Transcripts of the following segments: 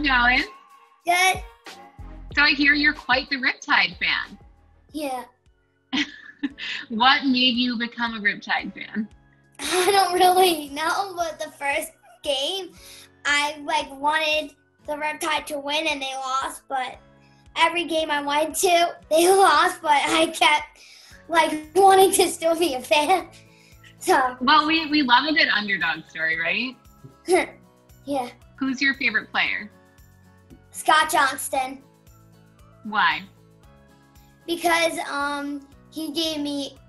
going? Good. So I hear you're quite the Riptide fan. Yeah. What made you become a Riptide fan? I don't really know, but the first game, I wanted the Riptide to win and they lost, but every game I went to, they lost, but I kept wanting to still be a fan. So. Well, we love a good underdog story, right? Yeah. Who's your favorite player? Scott Johnston. Why? Because he gave me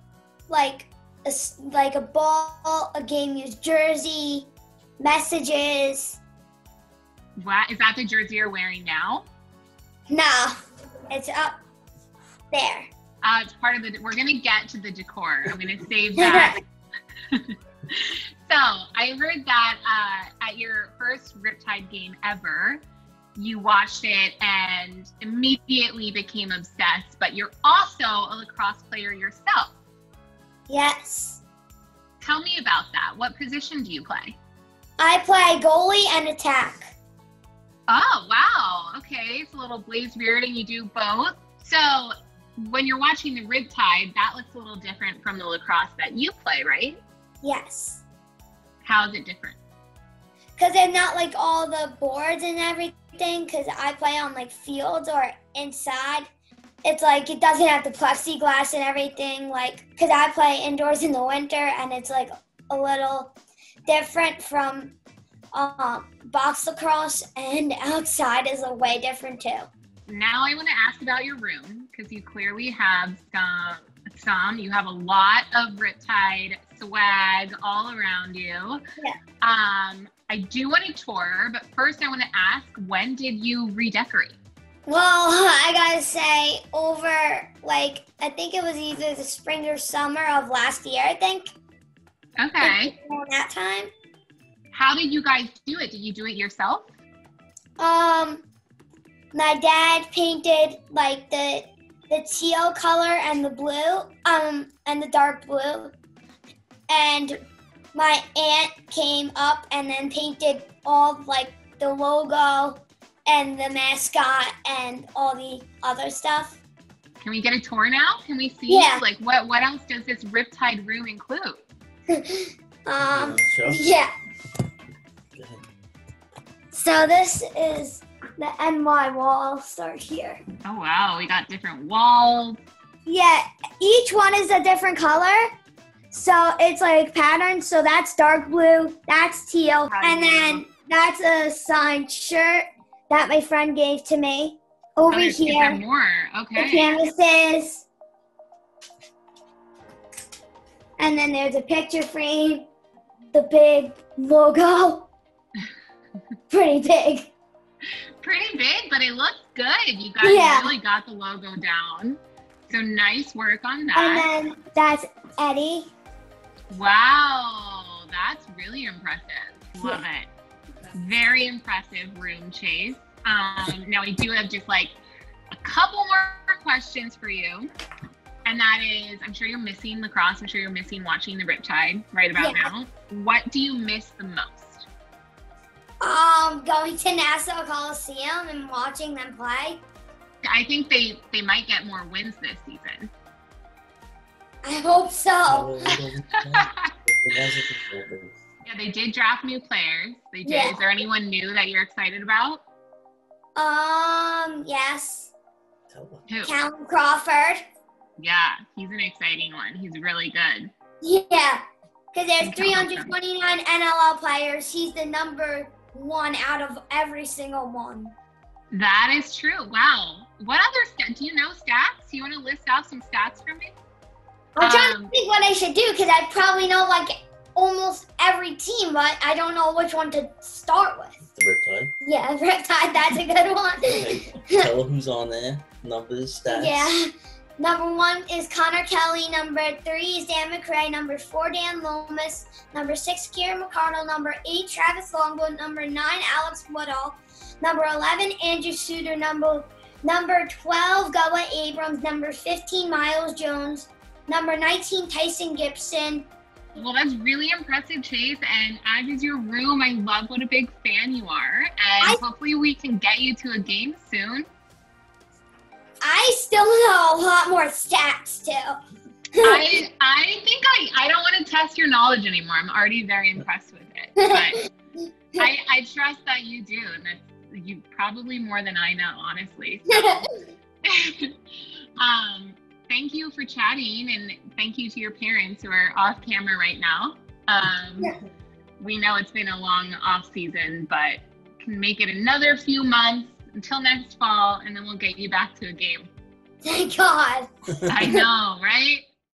a ball, a game used jersey, messages. What is that the jersey you're wearing now? No, it's up there. It's part of the. We're gonna get to the decor. I'm gonna save that. So I heard that at your first Riptide game ever, you watched it and immediately became obsessed, but you're also a lacrosse player yourself. Yes. Tell me about that. What position do you play? I play goalie and attack. Oh, wow. Okay, it's a little Blaze Beard and you do both. So when you're watching the Riptide, that looks a little different from the lacrosse that you play, right? Yes. How is it different? Because they're not all the boards and everything, because I play on fields or inside. It's it doesn't have the plexiglass and everything, because I play indoors in the winter and it's a little different from box lacrosse, and outside is way different too. Now I want to ask about your room, because you clearly have you have a lot of Riptide swag all around you. Yeah. I do want to tour, but first I want to ask, when did you redecorate? Well, I gotta say, over I think it was either the spring or summer of last year, I think. Okay. Around that time. How did you guys do it? Did you do it yourself? My dad painted the teal color and the blue, and the dark blue. And my aunt came up and then painted all the logo and the mascot and all the other stuff. Can we get a tour now? Can we see? Yeah. What else does this Riptide room include? Yeah. So this is the NY wall. Start here. Oh wow, we got different walls. Yeah, each one is a different color. So it's patterns. So that's dark blue, that's teal, and then that's a signed shirt that my friend gave to me. Over here. More. Okay. The canvases. And then there's a picture frame, the big logo. Pretty big. Pretty big, but it looks good. You guys really got the logo down. So nice work on that. And then that's Eddie. Wow, that's really impressive. Love it. Very impressive room, Chase. Now we do have just a couple more questions for you. And that is, I'm sure you're missing lacrosse. I'm sure you're missing watching the Riptide right about now. What do you miss the most? Going to Nassau Coliseum and watching them play. I think they might get more wins this season. I hope so. Yeah, they did draft new players. They did. Yeah. Is there anyone new that you're excited about? Yes. Who? Callum Crawford. Yeah, he's an exciting one. He's really good. Yeah, because there's 329 NLL players. He's the number one out of every single one. That is true. Wow. What other stats? Do you know stats? Do you want to list out some stats for me? I'm trying to think what I should do, because I probably know almost every team, but I don't know which one to start with. The Riptide? Yeah, Riptide, that's a good one. Okay. Tell who's on there. Numbers, stats. Yeah. Number 1 is Connor Kelly. Number 3 is Dan McRae. Number 4, Dan Lomas. Number 6, Kieran McCardle. Number 8, Travis Longwood. Number 9, Alex Woodall. Number 11, Andrew Suter. Number 12, Gullah Abrams. Number 15, Miles Jones. Number 19, Tyson Gibson. Well, that's really impressive, Chase. And as is your room, I love what a big fan you are. And hopefully we can get you to a game soon. I still know a lot more stats too. I think I don't want to test your knowledge anymore. I'm already very impressed with it. But I trust that you do, and that's you probably more than I know, honestly. So thank you for chatting, and thank you to your parents who are off camera right now. We know it's been a long off season, but can make it another few months until next fall, and then we'll get you back to a game. Thank God. I know, right?